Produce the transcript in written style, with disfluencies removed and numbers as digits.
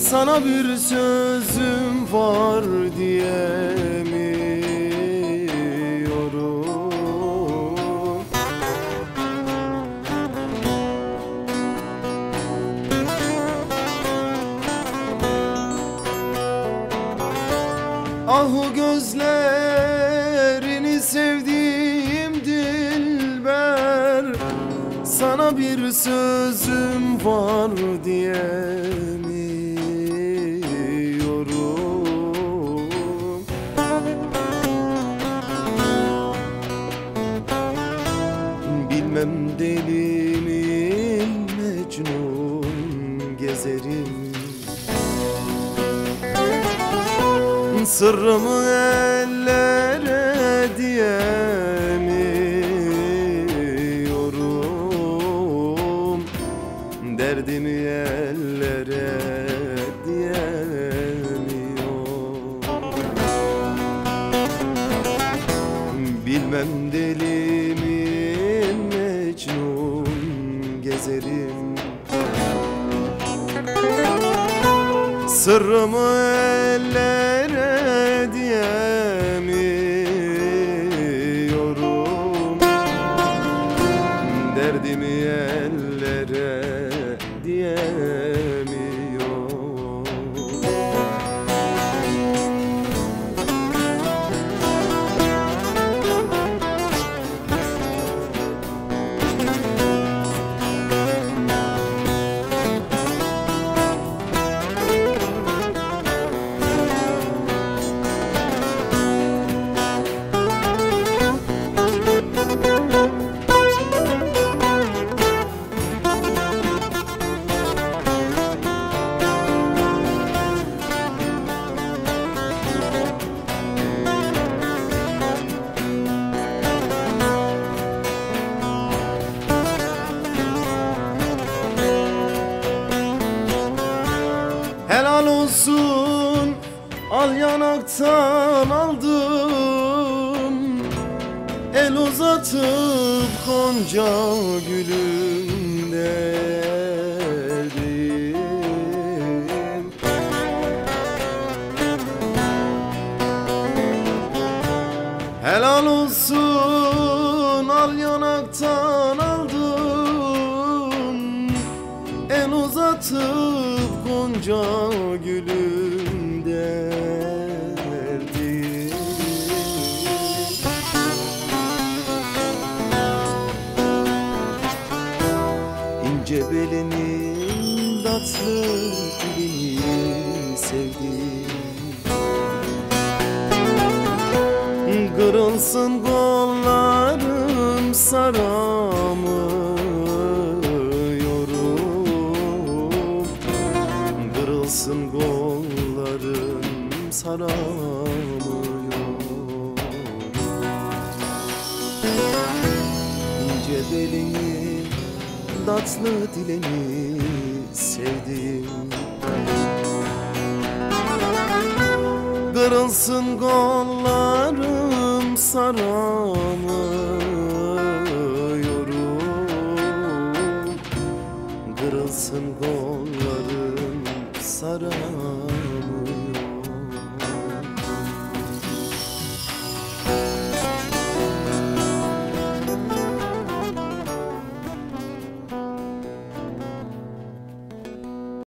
Sana bir sözüm var diyemiyorum. Ahu gözlerini sevdiğim dilber, sana bir sözüm var diyemiyorum. Bilmem deli miyim, Mecnun gezerim. Sırrımı ellere diyemiyorum, derdimi ellere diyemiyorum. Bilmem deli miyim, Mecnun gezerim. Sırrımı ellere diyemiyorum, derdimi ellere diyemiyorum. Helal olsun, al yanaktan aldım, el uzatıp gonca gülüm dedim. Helal olsun, al yanaktan aldım, el uzatıp gonca gülüm derdi. İnce belinin tatlı dilini sevdim. Kırılsın kollarım, saramıyorum. Kırılsın kollarım, saramıyorum. İnce belini, tatlı dilini sevdim. Kırılsın kollarım, saramıyorum. Kırılsın kollarım, saramıyorum.